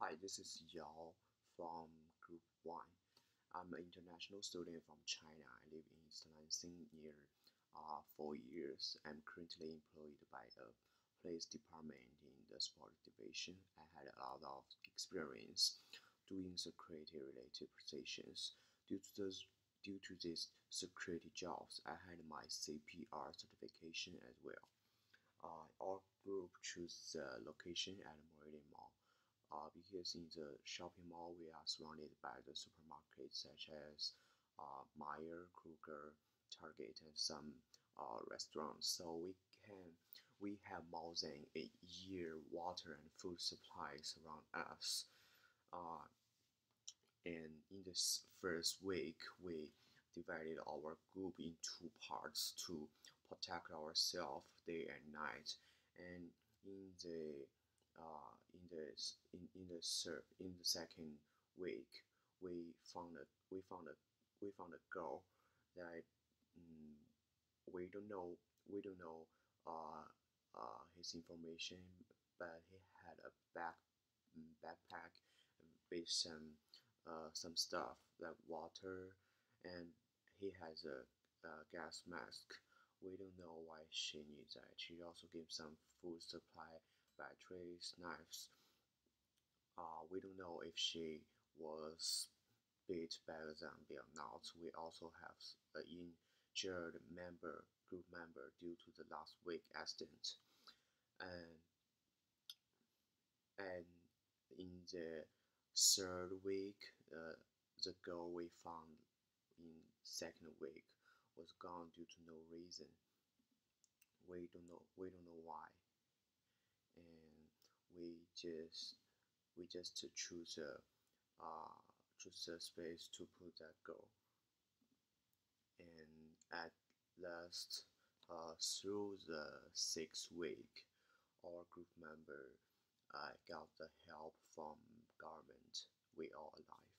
Hi, this is Yao from Group 1. I'm an international student from China. I live in East Lansing near 4 years. I'm currently employed by a police department in the sport division. I had a lot of experience doing security related positions. Due to this, Due to these security jobs, I had my CPR certification as well. Our group chose the location at Meridian Mall because in the shopping mall we are surrounded by the supermarkets such as Meyer, Kruger, Target, and some restaurants. So we have more than a year water and food supplies around us. Uh, and in this first week, we divided our group in two parts to protect ourselves day and night. And in the in the second week, we found a we found a girl that mm, we don't know his information, but he had a backpack with some stuff like water, and he has a gas mask. We don't know why she needs that. She also gave some food supply, batteries, knives. We don't know if she was bit by a zombie or not. We also have an injured group member due to the last week accident, and and in the third week, the girl we found in second week was gone due to no reason. We don't know why, and we just to choose a space to put that girl. And at last, through the sixth week, our group member got the help from government. We are alive.